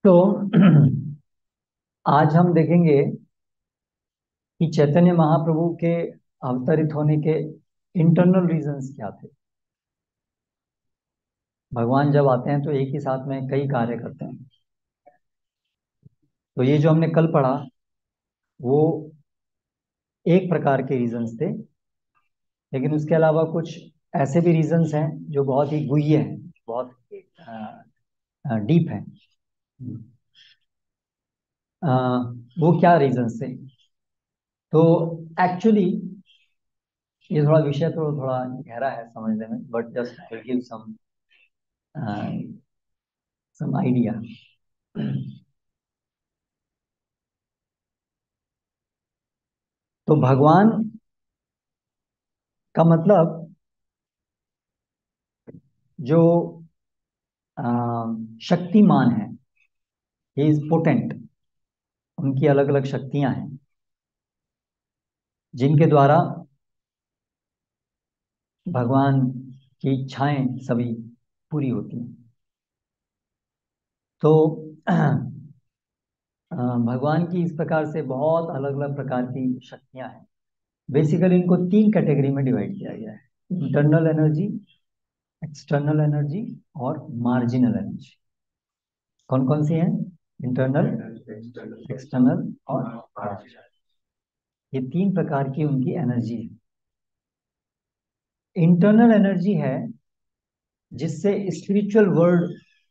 तो आज हम देखेंगे कि चैतन्य महाप्रभु के अवतरित होने के इंटरनल रीजंस क्या थे। भगवान जब आते हैं तो एक ही साथ में कई कार्य करते हैं। तो ये जो हमने कल पढ़ा वो एक प्रकार के रीजंस थे, लेकिन उसके अलावा कुछ ऐसे भी रीजंस हैं जो बहुत ही गुह्य हैं, बहुत डीप हैं। अ, वो क्या रीजंस थे? तो एक्चुअली ये थोड़ा विषय तो थोड़ा गहरा है समझने में, but just give some idea. तो भगवान का मतलब जो शक्तिमान है, ही इज पोटेंट। उनकी अलग अलग शक्तियां हैं जिनके द्वारा भगवान की इच्छाएं सभी पूरी होती हैं। तो भगवान की इस प्रकार से बहुत अलग अलग प्रकार की शक्तियां हैं। बेसिकली इनको तीन कैटेगरी में डिवाइड किया गया है: इंटरनल एनर्जी, एक्सटर्नल एनर्जी और मार्जिनल एनर्जी। कौन कौन सी हैं? इंटरनल, एक्सटर्नल और मार्जिनल। ये तीन प्रकार की उनकी एनर्जी है। इंटरनल एनर्जी है जिससे स्पिरिचुअल वर्ल्ड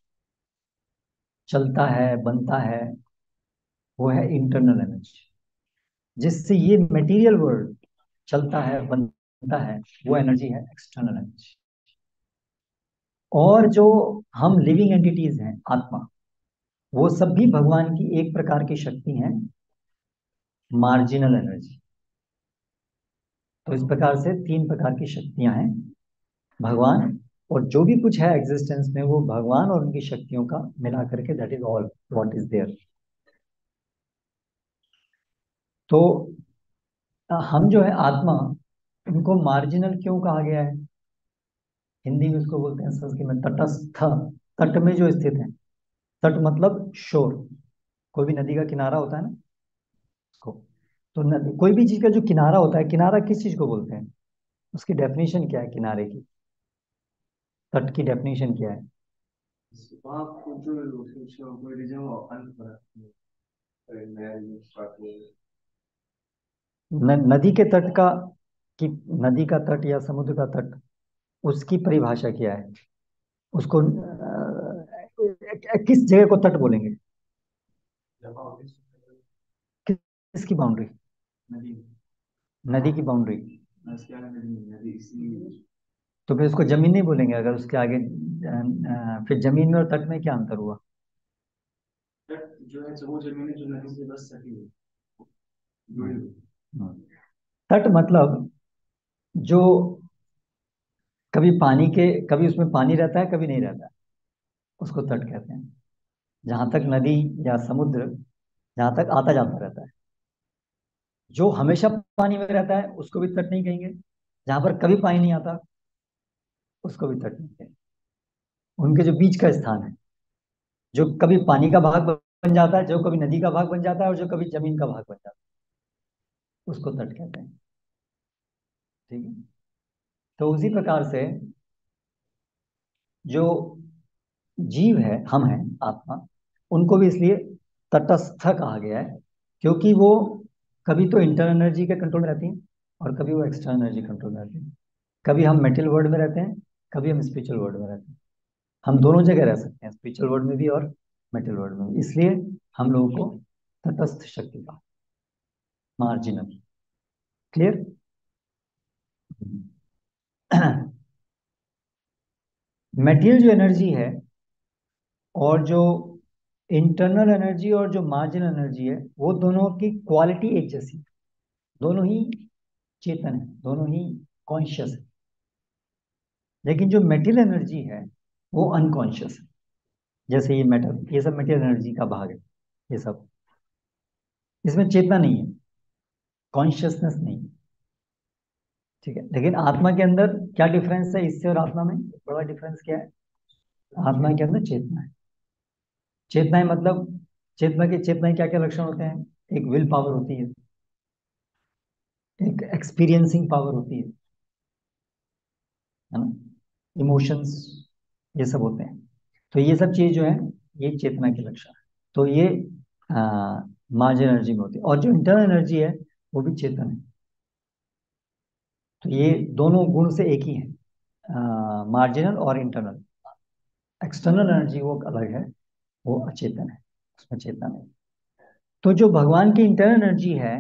चलता है, बनता है, वो है इंटरनल एनर्जी। जिससे ये मटेरियल वर्ल्ड चलता है, बनता है, वो एनर्जी है एक्सटर्नल एनर्जी। और जो हम लिविंग एंटिटीज हैं, आत्मा, वो सब भी भगवान की एक प्रकार की शक्ति है, मार्जिनल एनर्जी। तो इस प्रकार से तीन प्रकार की शक्तियां हैं भगवान, और जो भी कुछ है एग्जिस्टेंस में वो भगवान और उनकी शक्तियों का मिला करके, that is all what is there. तो हम जो है आत्मा, इनको मार्जिनल क्यों कहा गया है? हिंदी में उसको बोलते हैं, संस्कृत में तटस्थ। तट में जो स्थित है, तट मतलब शोर। कोई भी नदी का किनारा होता है ना, उसको। तो नदी, कोई भी चीज का जो किनारा होता है, किनारा किस चीज को बोलते हैं? उसकी डेफिनेशन क्या है किनारे की? तट की डेफिनेशन क्या है? वहाँ को जो कोई रीजन वो अंत पर नया स्टार्ट हो। नदी के तट का, कि नदी का तट या समुद्र का तट, उसकी परिभाषा क्या है? उसको किस जगह को तट बोलेंगे? किसकी बाउंड्री? नदी। नदी की बाउंड्री। क्या है? नदी नदी इसलिए तो फिर उसको जमीन नहीं बोलेंगे अगर उसके आगे फिर जमीन में और तट में क्या अंतर हुआ? तट जो है वो जमीन है जो नदी से बस सटी हुई जुड़ी हम्म, हुई। हम्म। तट मतलब जो कभी पानी के, कभी उसमें पानी रहता है, कभी नहीं रहता है, उसको तट कहते हैं। जहां तक नदी या समुद्र जहां तक आता जाता रहता है, जो हमेशा पानी में रहता है उसको भी तट नहीं कहेंगे। जहां पर कभी पानी नहीं आता उसको भी तट नहीं कहेंगे। उनके जो बीच का स्थान है, जो कभी पानी का भाग बन जाता है, जो कभी नदी का भाग बन जाता है, और जो कभी जमीन का भाग बन जाता है, उसको तट कहते हैं। ठीक है। तो उसी प्रकार से जो जीव है, हम हैं, आत्मा, उनको भी इसलिए तटस्थ कहा गया है, क्योंकि वो कभी तो इंटरनल एनर्जी के कंट्रोल में रहती हैं और कभी वो एक्सटर्नल एनर्जी कंट्रोल में रहती हैं। कभी हम मेटल वर्ल्ड में रहते हैं, कभी हम स्पिरिचुअल वर्ल्ड में रहते हैं। हम दोनों जगह रह सकते हैं, स्पिरिचुअल वर्ल्ड में भी और मेटल वर्ल्ड में भी। इसलिए हम लोगों को तटस्थ शक्ति का, मार्जिनल। क्लियर? मेटेरियल जो एनर्जी है और जो इंटरनल एनर्जी और जो मार्जिनल एनर्जी है, वो दोनों की क्वालिटी एक जैसी है। दोनों ही चेतन है, दोनों ही कॉन्शियस है। लेकिन जो मेटेरियल एनर्जी है वो अनकॉन्शियस है। जैसे ये मेटल, ये सब मेटेरियल एनर्जी का भाग है। ये सब, इसमें चेतना नहीं है, कॉन्शियसनेस नहीं है। ठीक है। लेकिन आत्मा के अंदर क्या डिफरेंस है इससे और आत्मा में? बड़ा डिफरेंस क्या है? आत्मा के अंदर चेतना है। चेतना मतलब, चेतना के क्या क्या लक्षण होते हैं? एक विल पावर होती है, एक एक्सपीरियंसिंग पावर होती है ना, इमोशंस, ये सब होते हैं। तो ये सब चीज जो है, ये चेतना के लक्षण है। तो ये मार्ज एनर्जी में होती है, और जो इंटरनल एनर्जी है वो भी चेतन है। तो ये दोनों गुण से एक ही है, मार्जिनल और इंटरनल। एक्सटर्नल एनर्जी वो अलग है, वो अचेतन है, उसमें चेतना नहीं। तो जो भगवान की इंटरनल एनर्जी है,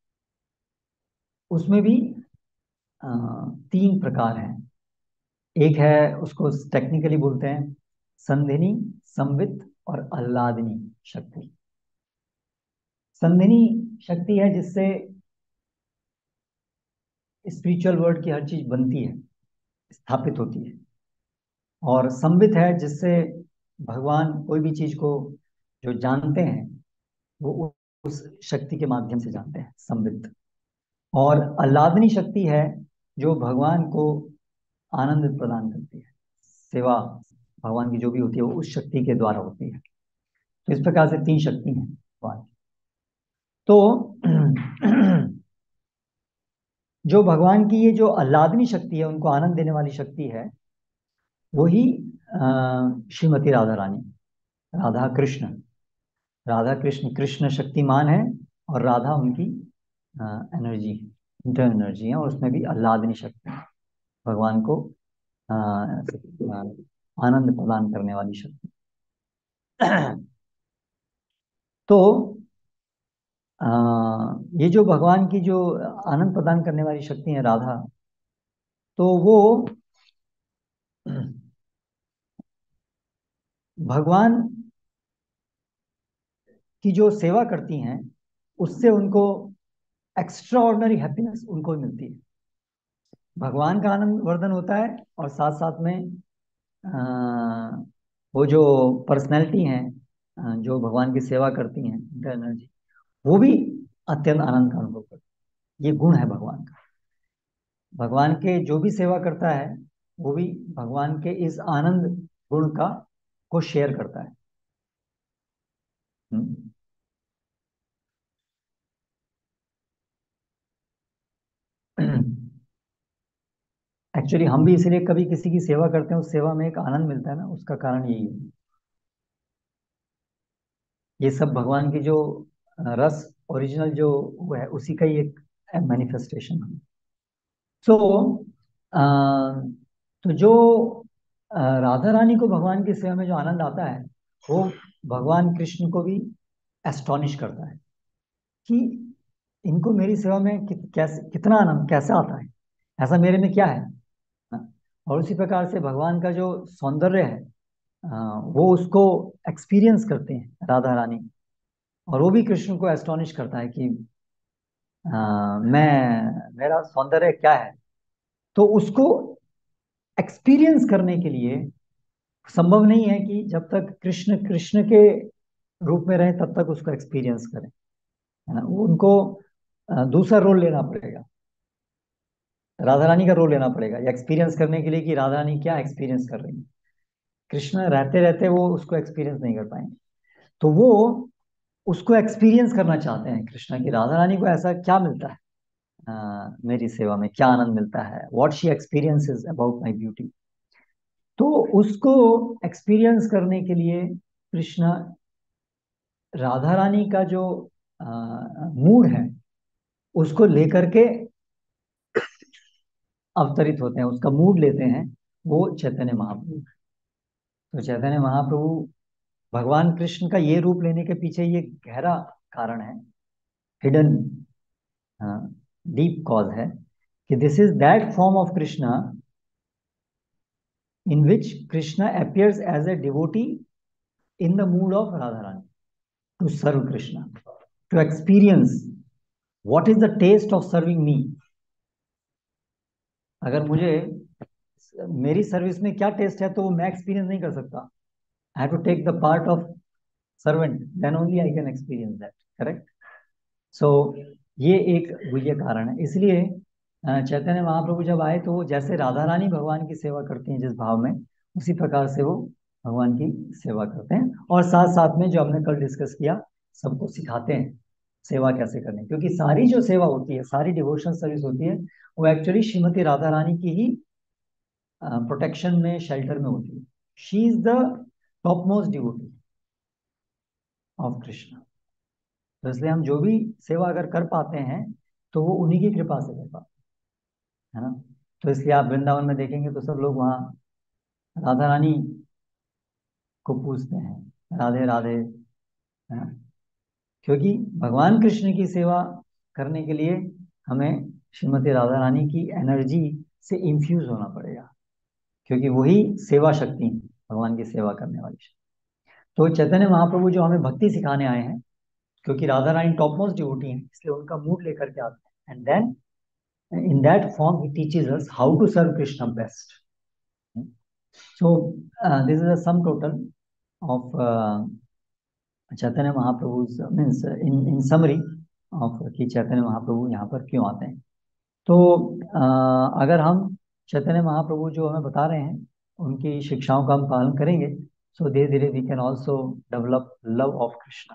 उसमें भी अ, तीन प्रकार हैं। एक है, उसको टेक्निकली बोलते हैं संधिनी, संवित और आह्लादनी शक्ति। संधिनी शक्ति है जिससे स्पिरिचुअल वर्ल्ड की हर चीज बनती है, स्थापित होती है। और संवित है जिससे भगवान कोई भी चीज को जो जानते हैं, वो उस शक्ति के माध्यम से जानते हैं, संवित। और आह्लादनी शक्ति है जो भगवान को आनंद प्रदान करती है। सेवा भगवान की जो भी होती है वो उस शक्ति के द्वारा होती है। तो इस प्रकार से तीन शक्ति हैं भगवान की। तो जो भगवान की ये जो आह्लादनी शक्ति है, उनको आनंद देने वाली शक्ति है, वही श्रीमती राधा रानी, राधा कृष्ण। राधा कृष्ण, कृष्ण शक्तिमान है और राधा उनकी एनर्जी, इंटरनल एनर्जी है, और उसमें भी आह्लादनी शक्ति है, भगवान को आनंद प्रदान करने वाली शक्ति। तो आ, ये जो भगवान की जो आनंद प्रदान करने वाली शक्ति है राधा, तो वो भगवान की जो सेवा करती हैं, उससे उनको एक्स्ट्रा ऑर्डिनरी हैप्पीनेस उनको ही मिलती है। भगवान का आनंद वर्धन होता है, और साथ साथ में आ, वो जो पर्सनैलिटी हैं, जो भगवान की सेवा करती हैं, उनका एनर्जी, वो भी अत्यंत आनंद का अनुभव करती है। ये गुण है भगवान का। भगवान के जो भी सेवा करता है, वो भी भगवान के इस आनंद गुण का को शेयर करता है। एक्चुअली हम भी इसलिए कभी किसी की सेवा करते हैं, उस सेवा में एक आनंद मिलता है ना, उसका कारण यही है। ये सब भगवान की जो रस, ओरिजिनल जो वो है, उसी का ही एक मैनिफेस्टेशन है। सो तो जो राधा रानी को भगवान की सेवा में जो आनंद आता है, वो भगवान कृष्ण को भी एस्टोनिश करता है कि इनको मेरी सेवा में कैसे, कितना आनंद कैसे आता है, ऐसा मेरे में क्या है ना? और उसी प्रकार से भगवान का जो सौंदर्य है, वो उसको एक्सपीरियंस करते हैं राधा रानी, और वो भी कृष्ण को एस्टोनिश करता है कि मैं, मेरा सौंदर्य क्या है। तो उसको एक्सपीरियंस करने के लिए संभव नहीं है कि जब तक कृष्ण कृष्ण के रूप में रहे तब तक उसको एक्सपीरियंस करें, है ना। वो उनको दूसरा रोल लेना पड़ेगा, राधा रानी का रोल लेना पड़ेगा एक्सपीरियंस करने के लिए, कि राधा रानी क्या एक्सपीरियंस कर रही है। कृष्ण रहते रहते वो उसको एक्सपीरियंस नहीं कर पाएंगे। तो वो उसको एक्सपीरियंस करना चाहते हैं कृष्ण, की राधा रानी को ऐसा क्या मिलता है, मेरी सेवा में क्या आनंद मिलता है, what she experiences about my beauty. तो उसको एक्सपीरियंस करने के लिए कृष्ण राधा रानी का जो मूड है, उसको लेकर के अवतरित होते हैं, उसका मूड लेते हैं, वो चैतन्य महाप्रभु। तो चैतन्य महाप्रभु, भगवान कृष्ण का ये रूप लेने के पीछे ये गहरा कारण है, हिडन डीप कॉज है, कि this is that form of Krishna in which Krishna appears as a devotee in the mood of Radharani to serve Krishna, to experience what is the taste of serving me. अगर मुझे मेरी service में क्या test है तो वो मैं experience नहीं कर सकता। I have to take the part of servant, then only I can experience that, correct. So ये एक ये कारण है। इसलिए चैतन्य महाप्रभु जब आए, तो वो जैसे राधा रानी भगवान की सेवा करती हैं जिस भाव में, उसी प्रकार से वो भगवान की सेवा करते हैं, और साथ साथ में जो हमने कल डिस्कस किया, सबको सिखाते हैं सेवा कैसे करनी, क्योंकि सारी जो सेवा होती है, सारी डिवोशनल सर्विस होती है, वो एक्चुअली श्रीमती राधा रानी की ही प्रोटेक्शन में, शेल्टर में होती है। She is the top most devotee of Krishna. तो इसलिए हम जो भी सेवा अगर कर पाते हैं तो वो उन्हीं की कृपा से कर पाते हैं, है ना। तो इसलिए आप वृंदावन में देखेंगे तो सब लोग वहाँ राधा रानी को पूजते हैं, राधे राधे, है ना। क्योंकि भगवान कृष्ण की सेवा करने के लिए हमें श्रीमती राधा रानी की एनर्जी से इंफ्यूज होना पड़ेगा, क्योंकि वही सेवा शक्ति है, भगवान की सेवा करने वाली शक्ति। तो चैतन्य महाप्रभु जो हमें भक्ति सिखाने आए हैं, क्योंकि Radha Rani top most devotee हैं, इसलिए उनका मूड लेकर के आते हैं, and then in that form he teaches us how to serve Krishna best. So this is a sum total of Chaitanya Mahaprabhu's means in summary of कि चैतन्य महाप्रभु यहाँ पर क्यों आते हैं। तो अगर हम चैतन्य महाप्रभु जो हमें बता रहे हैं उनकी शिक्षाओं का हम पालन करेंगे, सो धीरे धीरे we can also develop love of Krishna.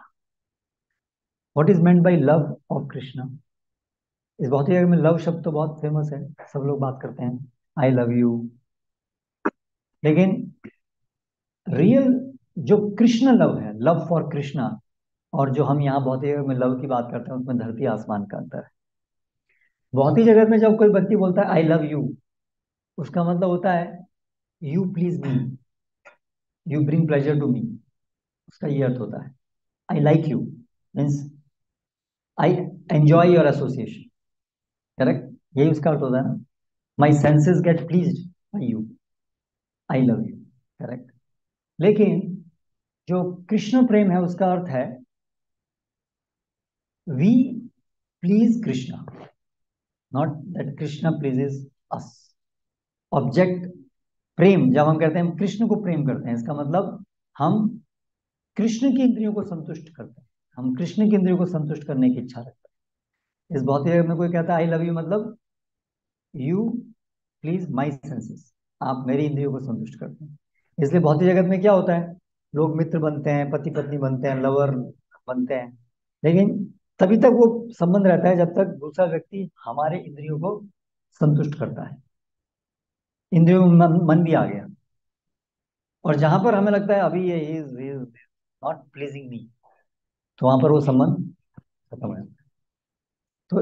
What is meant by love of Krishna? इस भौतिक जगत में लव शब्द तो बहुत फेमस है, सब लोग बात करते हैं, आई लव यू। लेकिन रियल जो कृष्ण लव है, लव फॉर कृष्णा, और जो हम यहाँ भौतिक जगत में लव की बात करते हैं, उसमें धरती आसमान का अंतर है। भौतिक जगत में जब कोई व्यक्ति बोलता है आई लव यू, उसका मतलब होता है you please me, you bring pleasure to me, उसका ये अर्थ होता है। I like you means I enjoy your association, correct, यही उसका अर्थ होता है ना। My senses get pleased by you, I love you, correct. लेकिन जो कृष्ण प्रेम है उसका अर्थ है we please Krishna, not that Krishna pleases us. Object प्रेम, जब हम कहते हैं हम कृष्ण को प्रेम करते हैं, इसका मतलब हम कृष्ण की इंद्रियों को संतुष्ट करते हैं, हम कृष्ण की इंद्रियों को संतुष्ट करने की इच्छा रखते हैं। इस भौतिक जगत में कोई कहता है आई लव यू, मतलब यू प्लीज माई सेंसेस, आप मेरी इंद्रियों को संतुष्ट करते हैं। इसलिए भौतिक जगत में क्या होता है, लोग मित्र बनते हैं, पति पत्नी बनते हैं, लवर बनते हैं, लेकिन तभी तक वो संबंध रहता है जब तक दूसरा व्यक्ति हमारे इंद्रियों को संतुष्ट करता है, इंद्रियों में मन भी आ गया, और जहां पर हमें लगता है अभी ये इज नॉट प्लीजिंग मी, तो वहां पर वो संबंध खत्म हो जाता है। तो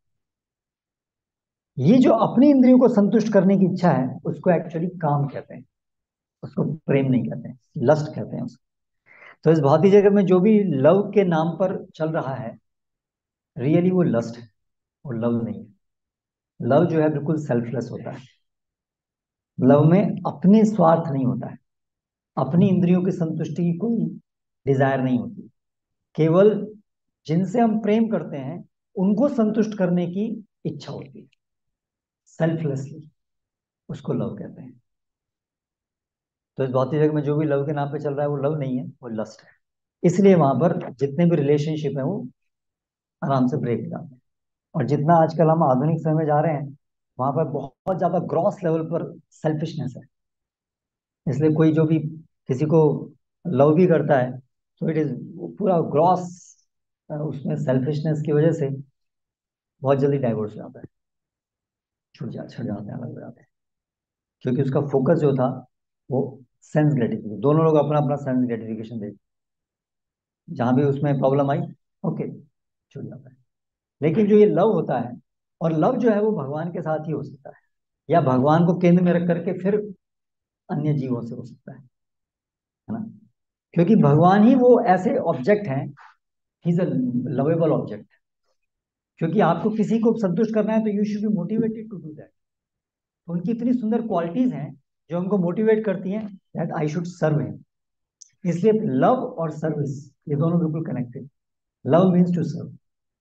ये जो अपनी इंद्रियों को संतुष्ट करने की इच्छा है, उसको एक्चुअली काम कहते हैं, उसको प्रेम नहीं कहते हैं, लस्ट कहते हैं उसको। तो इस भौतिक जगत में जो भी लव के नाम पर चल रहा है, रियली वो लस्ट है, वो लव नहीं है। लव जो है बिल्कुल सेल्फलेस होता है। लव में अपने स्वार्थ नहीं होता है, अपनी इंद्रियों की संतुष्टि की कोई डिजायर नहीं होती, केवल जिनसे हम प्रेम करते हैं उनको संतुष्ट करने की इच्छा होती है, सेल्फलेसली, उसको लव कहते हैं। तो इस भौतिक जगत में जो भी लव के नाम पे चल रहा है वो लव नहीं है, वो लस्ट है। इसलिए वहां पर जितने भी रिलेशनशिप है वो आराम से ब्रेक हो जाते हैं। और जितना आजकल हम आधुनिक समय में जा रहे हैं, वहां पर बहुत ज्यादा ग्रॉस लेवल पर सेल्फिशनेस है। इसलिए कोई जो भी किसी को लव भी करता है, तो इट इज पूरा ग्रॉस, उसमें सेल्फिशनेस की वजह से बहुत जल्दी डाइवोर्स हो जाता है, छूट जाते हैं, अलग हो जाते हैं, क्योंकि उसका फोकस जो था वो सेंस ग्रेटिफिकेशन, दोनों लोग अपना अपना सेंस ग्रेटिफिकेशन दे, जहां भी उसमें प्रॉब्लम आई, ओके, छूट जाता है। लेकिन जो ये लव होता है, और लव जो है वो भगवान के साथ ही हो सकता है, या भगवान को केंद्र में रख करके फिर अन्य जीवों से हो सकता है ना। क्योंकि भगवान ही वो ऐसे ऑब्जेक्ट हैं, he is a lovable object. क्योंकि आपको किसी को संतुष्ट करना है तो you should be motivated to do that. उनकी इतनी सुंदर क्वालिटीज हैं जो हमको मोटिवेट करती हैं that I should serve him. इसलिए लव और सर्विस ये दोनों बिल्कुल connected. Love means to serve,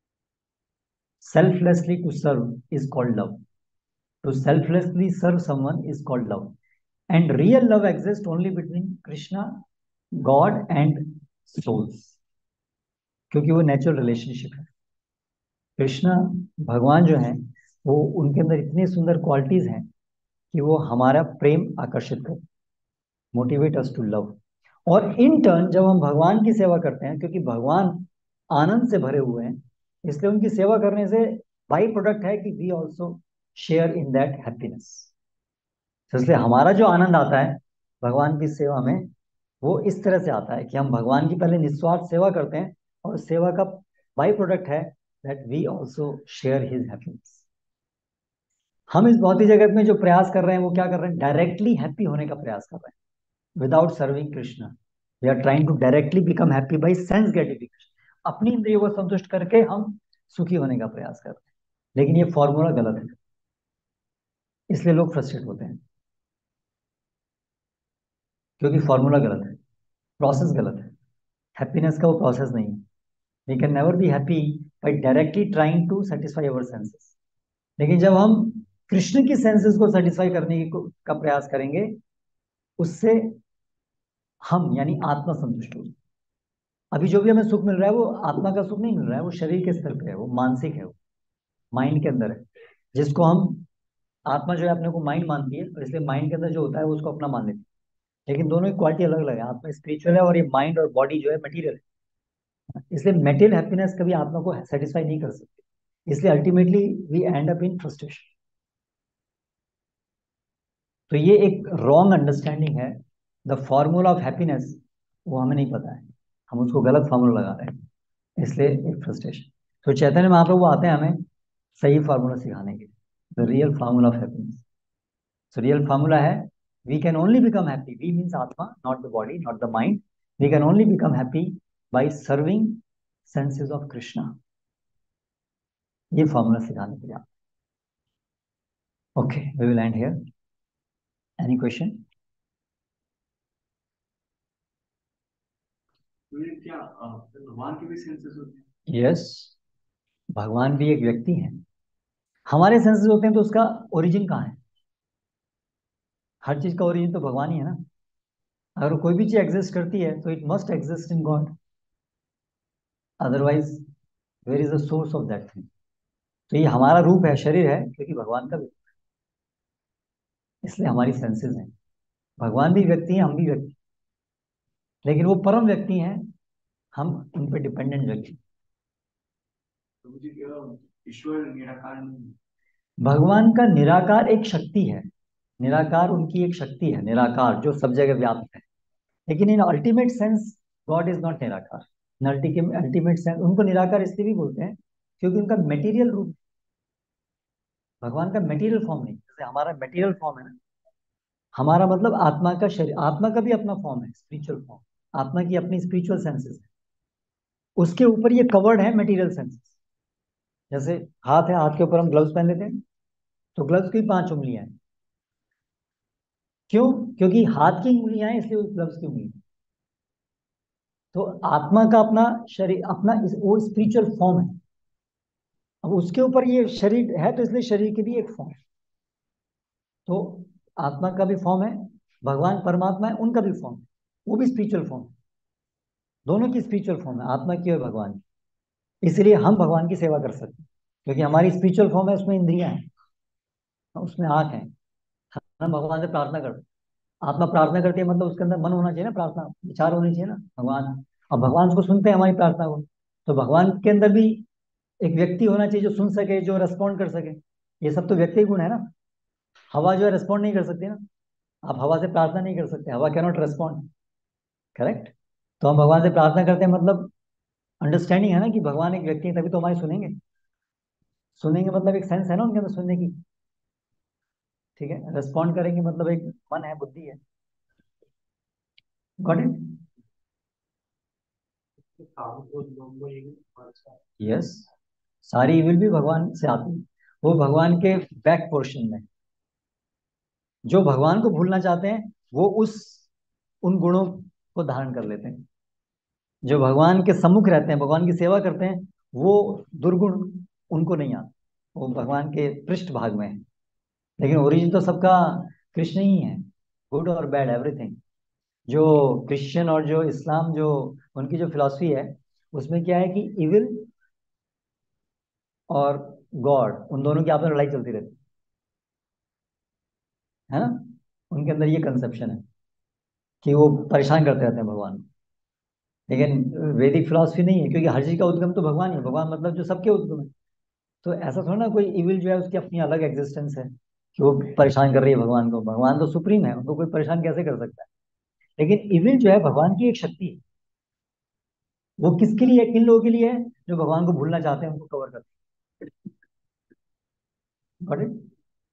selflessly to serve is called love. To selflessly serve someone is called love. And real love exists only between Krishna, God and souls. क्योंकि वो natural relationship है। कृष्णा भगवान जो है, वो उनके अंदर इतनी सुंदर क्वालिटीज हैं कि वो हमारा प्रेम आकर्षित करते हैं। Motivate us to love. और इन टर्न जब हम भगवान की सेवा करते हैं, क्योंकि भगवान आनंद से भरे हुए हैं, इसलिए उनकी सेवा करने से बाई प्रोडक्ट है कि we also share in that happiness. इसलिए हमारा जो आनंद आता है भगवान की सेवा में, वो इस तरह से आता है कि हम भगवान की पहले निस्वार्थ सेवा करते हैं, और सेवा का बाई प्रोडक्ट है that we also share his happiness. हम इस भौतिक जगत में जो प्रयास कर रहे हैं वो क्या कर रहे हैं? डायरेक्टली हैप्पी होने का प्रयास कर रहे हैं without serving Krishna. We are trying to directly become happy by sense gratification. अपनी इंद्रियों को संतुष्ट करके हम सुखी होने का प्रयास कर रहे हैं, लेकिन ये फॉर्मूला गलत है, इसलिए लोग फ्रस्ट्रेट होते हैं, क्योंकि फॉर्मूला गलत है, प्रोसेस गलत है। हैप्पीनेस का वो प्रोसेस नहीं है। We can never be happy by directly trying to satisfy our senses. लेकिन जब हम कृष्ण की सेंसेस को सेटिस्फाई करने का प्रयास करेंगे, उससे हम यानी आत्मा संतुष्ट होगी। अभी जो भी हमें सुख मिल रहा है वो आत्मा का सुख नहीं मिल रहा है, वो शरीर के स्तर पे है, वो मानसिक है, वो माइंड के अंदर है, जिसको हम आत्मा जो है अपने को माइंड मानती है, और इसलिए माइंड के अंदर जो होता है वो उसको अपना मान लेती है। लेकिन दोनों की क्वालिटी अलग अलग है। आत्मा स्पिरिचुअल है और ये माइंड और बॉडी जो है मटेरियल है। इसलिए मेटेरियल हैप्पीनेस कभी आत्मा को सेटिस्फाई नहीं कर सकती, इसलिए ultimately we end up in frustration. तो ये एक रॉन्ग अंडरस्टैंडिंग है। द फॉर्मूला ऑफ हैप्पीनेस वो हमें नहीं पता है, हम उसको गलत फॉर्मूला लगा रहे हैं, इसलिए एक फ्रस्ट्रेशन। तो चैतन्य महाप्रभु आते हैं हमें सही फार्मूला सिखाने के लिए, the real formula of happiness. So real formula है, we can only become happy, we means आत्मा, not the body, not the mind. We can only become happy by serving senses of Krishna. ये formula सिखाने के लिए आप। Okay, we will end here. Any question? तो ये क्या भगवान के भी सेंसेस होते हैं? यस, भगवान भी एक व्यक्ति है। हमारे सेंसेस होते हैं तो उसका ओरिजिन कहाँ है? हर चीज का ओरिजिन तो भगवान ही है ना। अगर कोई भी चीज एग्जिस्ट करती है तो it must exist in God, otherwise where is the source of that thing? तो ये हमारा रूप है, शरीर है, क्योंकि भगवान का भी, इसलिए हमारी सेंसेस हैं। भगवान भी व्यक्ति हैं, हम भी व्यक्ति, लेकिन वो परम व्यक्ति हैं, हम उन पे डिपेंडेंट व्यक्ति। तो मुझे ईश्वर निराकार नहीं है। भगवान का निराकार एक शक्ति है, निराकार उनकी एक शक्ति है, निराकार जो सब जगह व्याप्त है। लेकिन in ultimate sense God is not निराकार। इन अल्टीमेट सेंस उनको निराकार इसलिए भी बोलते हैं क्योंकि उनका मेटीरियल रूप, भगवान का मेटीरियल फॉर्म नहीं, जैसे हमारा मेटीरियल फॉर्म है ना। हमारा मतलब आत्मा का शरीर, आत्मा का भी अपना फॉर्म है, स्पिरिचुअल फॉर्म। आत्मा की अपनी स्पिरिचुअल सेंसेस है, उसके ऊपर ये कवर्ड है मटेरियल सेंसेस। जैसे हाथ है, हाथ के ऊपर हम ग्लव्स पहन लेते हैं, तो ग्लव्स की 5 उंगलियां हैं। क्यों? क्योंकि हाथ की उंगलियां हैं, इसलिए उस ग्लव्स की उंगली। तो आत्मा का अपना शरीर, अपना वो स्पिरिचुअल फॉर्म है। अब उसके ऊपर ये शरीर है, तो इसलिए शरीर की भी एक फॉर्म है। तो आत्मा का भी फॉर्म है, भगवान परमात्मा है, उनका भी फॉर्म है, वो भी स्पिरिचुअल फॉर्म है। दोनों की स्पिरिचुअल फॉर्म है, आत्मा की और भगवान की। इसलिए हम भगवान की सेवा कर सकते हैं, क्योंकि हमारी स्पिरिचुअल फॉर्म है, उसमें इंद्रियां हैं, उसमें आंख है। हम भगवान से प्रार्थना करते हैं। आत्मा प्रार्थना करती है, मतलब उसके अंदर मन होना चाहिए ना, प्रार्थना विचार होनी चाहिए ना भगवान। और भगवान उसको सुनते हैं हमारी प्रार्थना को। तो भगवान के अंदर भी एक व्यक्ति होना चाहिए जो सुन सके, जो रेस्पॉन्ड कर सके। ये सब तो व्यक्ति गुण है ना। हवा जो है रेस्पॉन्ड नहीं कर सकती ना। आप हवा से प्रार्थना नहीं कर सकते, हवा कैनॉट रेस्पॉन्ड। करेक्ट? तो हम भगवान से प्रार्थना करते हैं, मतलब अंडरस्टैंडिंग है ना कि भगवान एक व्यक्ति है, तभी तो हमारी सुनेंगे। सुनेंगे मतलब एक सेंस है ना उनके अंदर सुनने की। ठीक है, रेस्पॉन्ड करेंगे मतलब एक मन है, बुद्धि है। Got it? तो काम को लोगों को ये अच्छा। यस, सारी इविल भी भगवान से आती है, वो भगवान के बैक पोर्शन में। जो भगवान को भूलना चाहते हैं वो उस उन गुणों को धारण कर लेते हैं। जो भगवान के सम्मुख रहते हैं, भगवान की सेवा करते हैं, वो दुर्गुण उनको नहीं आते, वो भगवान के पृष्ठ भाग में है। लेकिन ओरिजिन तो सबका कृष्ण ही है, गुड और बैड एवरीथिंग। जो क्रिश्चियन और जो इस्लाम, जो उनकी जो फिलॉसफी है, उसमें क्या है कि इविल और गॉड, उन दोनों की आपस में लड़ाई चलती रहती है ना। उनके अंदर ये कंसेप्शन है। कि वो परेशान करते रहते हैं भगवान को। लेकिन वैदिक फिलॉसफी नहीं है, क्योंकि हर चीज का उद्गम तो भगवान ही है। भगवान मतलब जो सबके उद्गम है। तो ऐसा थोड़ा ना कोई इविल जो है उसकी अपनी अलग एग्जिस्टेंस है कि वो परेशान कर रही है भगवान को। भगवान तो सुप्रीम है, उनको कोई परेशान कैसे कर सकता है। लेकिन इविल जो है भगवान की एक शक्ति है। वो किसके लिए है, किन लोगों के लिए है? जो भगवान को भूलना चाहते हैं, उनको कवर करते हैं। Got it?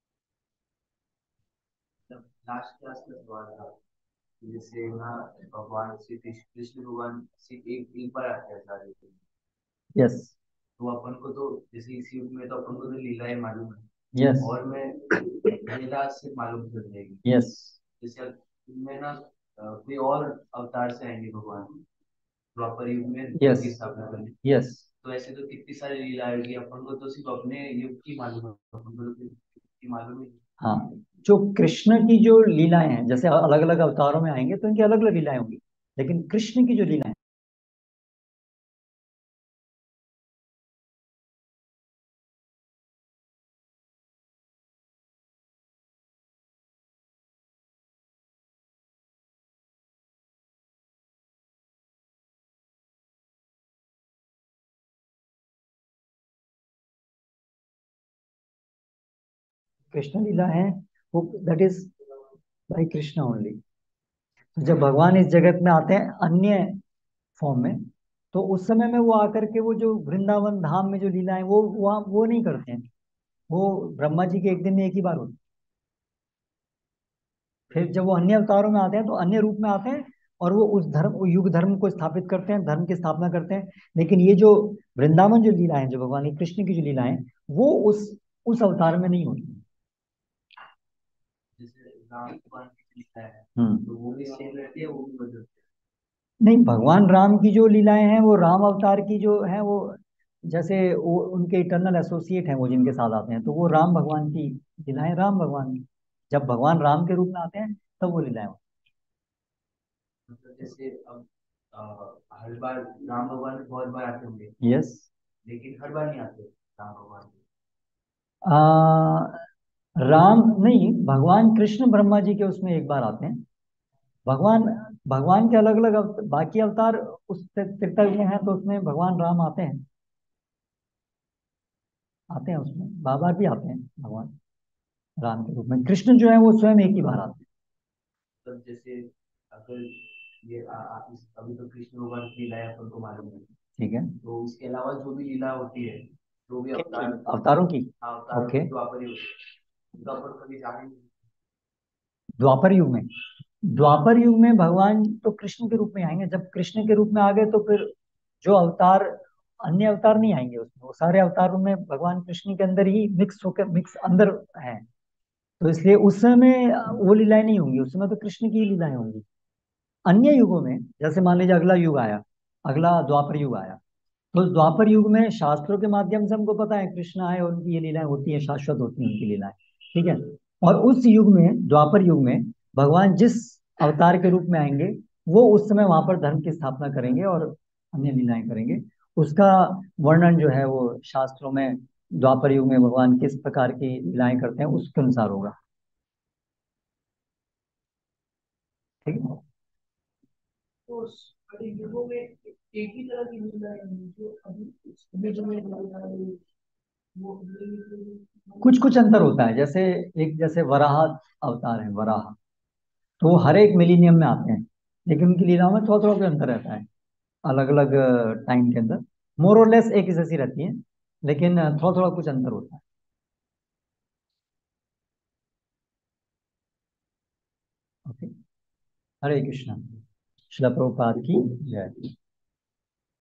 लास्ट क्लास में सवाल था, जैसे ना भगवान श्री कृष्ण कृष्ण भगवान सिर्फ एक बार आते हैं सारे दिन। यस। तो अपन को तो जैसे इस युग में तो अपन को तो लीलाएं मालूम है, यस। और मैं लीला से मालूम चल जाएगी। यस। जैसे अब इनमें ना कोई और अवतार से आएंगे भगवान द्वापर युग में धर्म यस। की स्थापना करने। यस। तो ऐसे तो कितनी सारी लीला आएगी, अपन को तो सिर्फ अपने युग की मालूम है, अपन को तो फिर की मालूम ही हाँ, जो कृष्ण की जो लीलाएं हैं, जैसे अलग अलग अवतारों में आएंगे तो इनकी अलग अलग लीलाएं होंगी। लेकिन कृष्ण की जो लीलाएं, कृष्ण लीला है, वो that is by Krishna only. जब भगवान इस जगत में आते हैं अन्य फॉर्म में, तो उस समय में वो आकर के वो जो वृंदावन धाम में जो लीलाएं वो वहाँ वो नहीं करते हैं। वो ब्रह्मा जी के एक दिन में एक ही बार होती है। फिर जब वो अन्य अवतारों में आते हैं तो अन्य रूप में आते हैं, और वो उस धर्म, वो युग धर्म को स्थापित करते हैं, धर्म की स्थापना करते हैं। लेकिन ये जो वृंदावन जो लीला है, जो भगवान की कृष्ण की जो लीला है, वो उस अवतार में नहीं होती। जैसे राम भगवान की लीला है, हम्म। तो वो भी सेम रहती है, वो भी बदलती नहीं, भगवान राम की जो लीलाएं हैं वो राम अवतार की जो है वो, जैसे वो उनके इटरनल एसोसिएट हैं, वो जिनके साथ आते हैं, तो वो राम भगवान की लीलाएं, राम भगवान की। जब भगवान राम के रूप में आते हैं तब वो लीलाएं होती है। मतलब जैसे अब हर बार राम भगवान बहुत बार आते होंगे, हैं। यस। लेकिन हर बार नहीं आते राम भगवान। राम नहीं, भगवान कृष्ण ब्रह्मा जी के उसमें एक बार आते हैं। भगवान भगवान के अलग अलग बाकी अवतार उस त्रेता युग में हैं, तो उसमें भगवान राम आते हैं। आते हैं, उसमें बार बार भी आते हैं भगवान राम के रूप में। कृष्ण जो है वो स्वयं एक ही बार आते तब जैसे अगर ये अभी तो कृष्ण भगवान की लीला है अपन को मालूम है, हैं। ठीक है। तो उसके अलावा जो भी लीला होती है, जो भी किनकी? अवतार, अवतारों की? हाँ अवतारों ओके। की द्वापर युग, उनका अपन कभी जानेंगे। द्वापर युग में, द्वापर युग में भगवान तो कृष्ण के रूप में आएंगे। जब कृष्ण के रूप में आ गए तो फिर जो अवतार, अन्य अवतार नहीं आएंगे उसमें। वो सारे अवतारों में भगवान कृष्ण के अंदर ही मिक्स होकर, मिक्स अंदर है। तो इसलिए उस समय वो लीलाएं नहीं होंगी, उस समय तो कृष्ण की ही लीलाएं होंगी। अन्य युगों में, जैसे मान लीजिए अगला युग आया, अगला द्वापर युग आया, तो उस द्वापर युग में शास्त्रों के माध्यम से हमको पता है कृष्ण आए और उनकी ये लीलाएं होती हैं, शाश्वत होती हैं उनकी लीलाएं। ठीक है। और उस युग में, द्वापर युग में, भगवान जिस अवतार के रूप में आएंगे, वो उस समय वहां पर धर्म की स्थापना करेंगे और अन्य लीलाएं करेंगे। उसका वर्णन जो है वो शास्त्रों में द्वापर युग में भगवान किस प्रकार की लीलाएं करते हैं उसके अनुसार होगा। ठीक है। तो कई युगों में एक ही तरह की लीला है, जो अभी अभी जो मैं बता रहा हूँ, वो कुछ कुछ अंतर होता है। जैसे एक, जैसे वराह अवतार है, वराह, तो वो हर एक मिलीनियम में आते हैं। लेकिन उनकी लीलाओं में थोड़ा थोड़ा भी अंतर रहता है, अलग अलग टाइम के अंदर। मोर और लेस एक ही जैसी रहती है, लेकिन थोड़ा थोड़ा कुछ अंतर होता है। ओके। हरे कृष्णा। शिला प्रभुपाद की जय।